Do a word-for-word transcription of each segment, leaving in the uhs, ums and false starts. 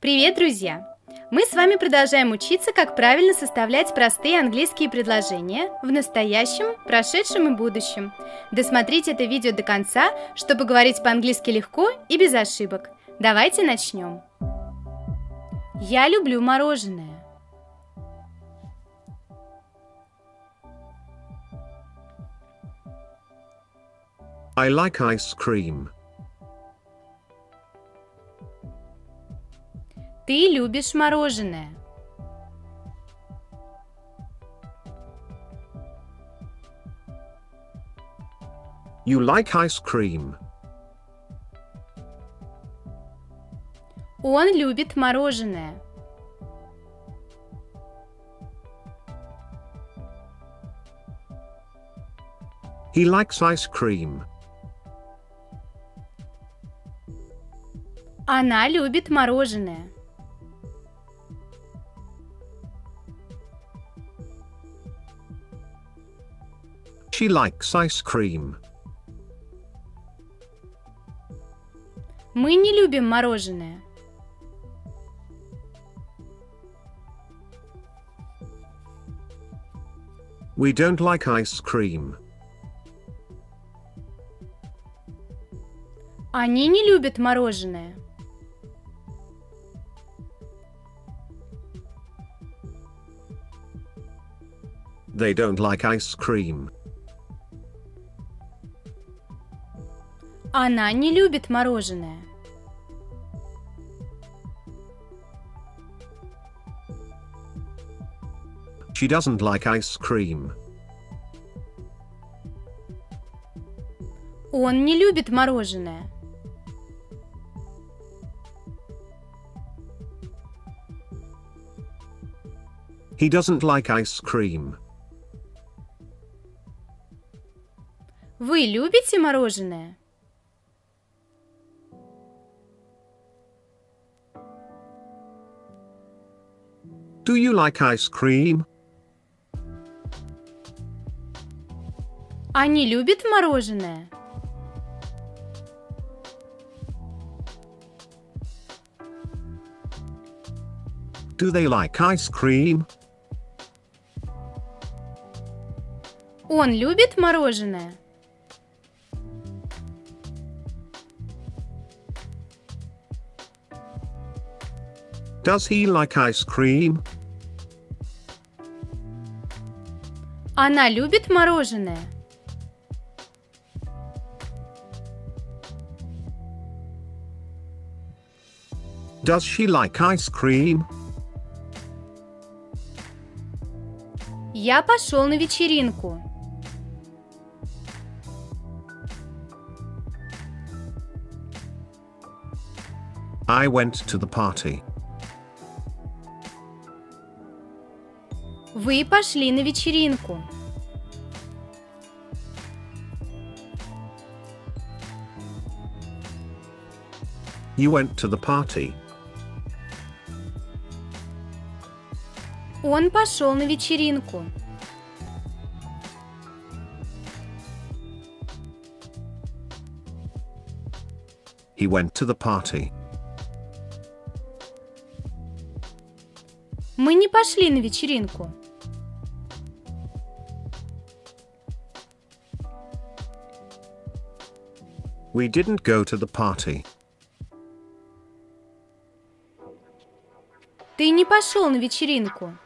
Привет, друзья! Мы с вами продолжаем учиться, как правильно составлять простые английские предложения в настоящем, прошедшем и будущем. Досмотрите это видео до конца, чтобы говорить по-английски легко и без ошибок. Давайте начнем. Я люблю мороженое. I like ice cream. Ты любишь мороженое. You like ice cream. Он любит мороженое. He likes ice cream. Она любит мороженое. She likes ice cream. Мы не любим мороженое. We don't like ice cream. Они не любят мороженое. They don't like ice cream. Она не любит мороженое. She doesn't like ice cream. Он не любит мороженое. He doesn't like ice cream. Вы любите мороженое? Do you like ice cream? Они любят мороженое? Do they like ice cream? Он любит мороженое? Does he like ice cream? Она любит мороженое? Does she like ice cream? Я пошел на вечеринку. I went to the party. Вы пошли на вечеринку. You went to the party. Он пошел на вечеринку. He went to the party. Мы не пошли на вечеринку. We didn't go to the party. Ты не пошел на вечеринку.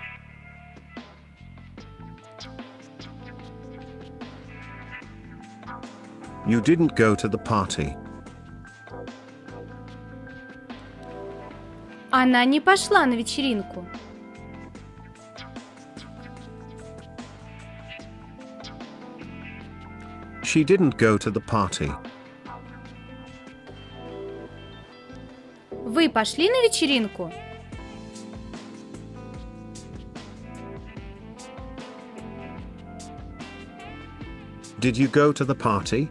You didn't go to the party. Она не пошла на вечеринку. She didn't go to the party. Вы пошли на вечеринку? Did you go to the party?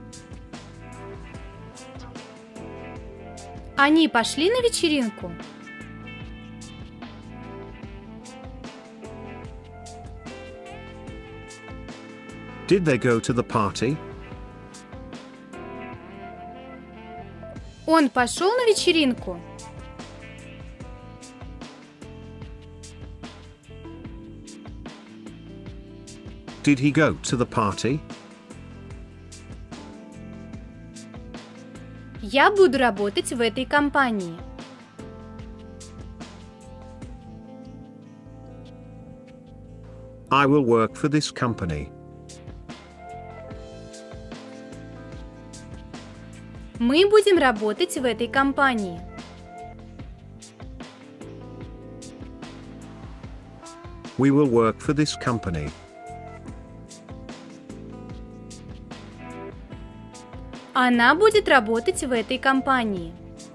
Они пошли на вечеринку? Did they go to the party? Он пошел на вечеринку? Did he go to the party? Я буду работать в этой компании. I will work for this company. Мы будем работать в этой компании. We will work for this company. Она будет работать в этой компании.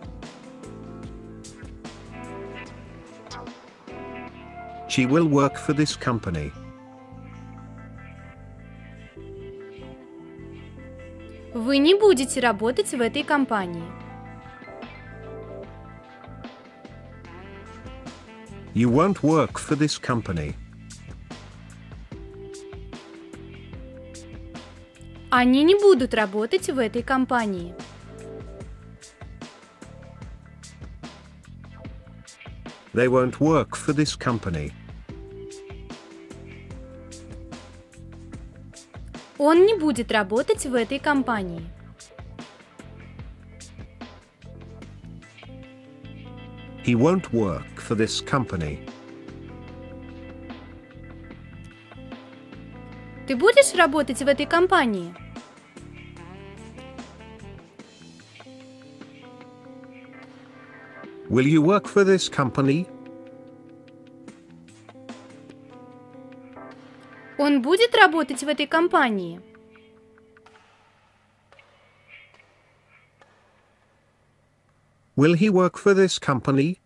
She will work for this company. Вы не будете работать в этой компании. You won't work for this company. Они не будут работать в этой компании. They won't work for this company. Он не будет работать в этой компании. He won't work for this company. Ты будешь работать в этой компании? Will you work for this company? Он будет работать в этой компании? Will he work for this company?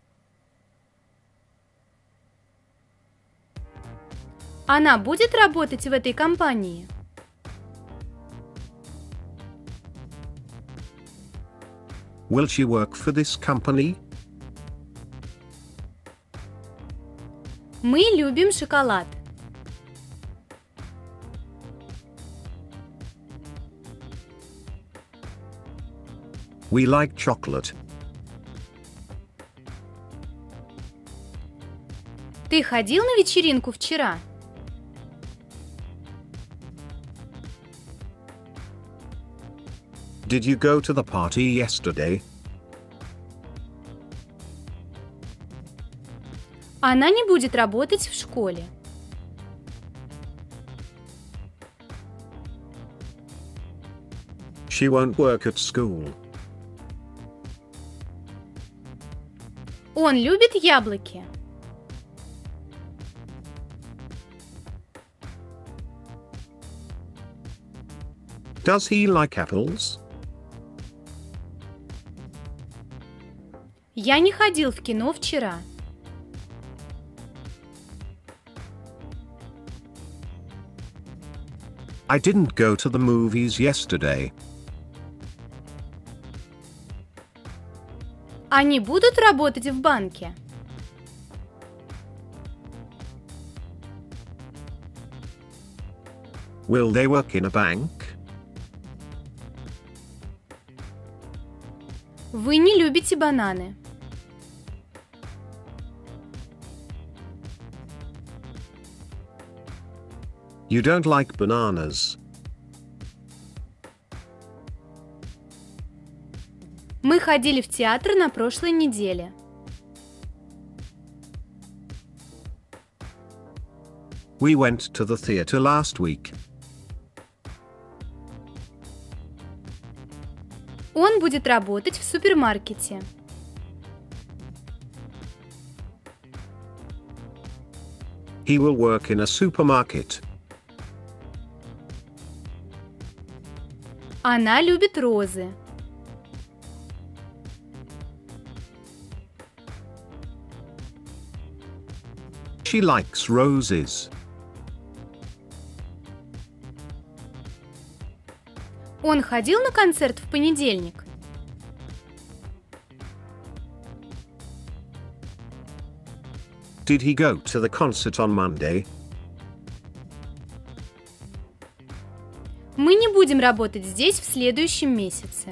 Она будет работать в этой компании? Will she work for this company? Мы любим шоколад. We like chocolate. Ты ходил на вечеринку вчера? Did you go to the party yesterday? Она не будет работать в школе. She won't work at school. Он любит яблоки. Does he like apples? Я не ходил в кино вчера. I didn't go to the movies yesterday. Они будут работать в банке? Will they work in a bank? Вы не любите бананы. You don't like bananas. Мы ходили в театр на прошлой неделе. We went to the theater last week. Он будет работать в супермаркете. He will work in a supermarket. Она любит розы. She likes roses. Он ходил на концерт в понедельник. Did he go to the concert on Monday? Мы не будем работать здесь в следующем месяце.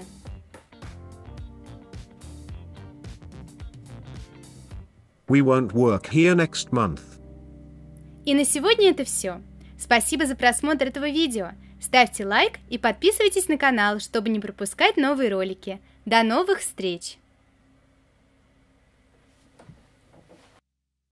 We won't work here next month. И на сегодня это все. Спасибо за просмотр этого видео. Ставьте лайк и подписывайтесь на канал, чтобы не пропускать новые ролики. До новых встреч!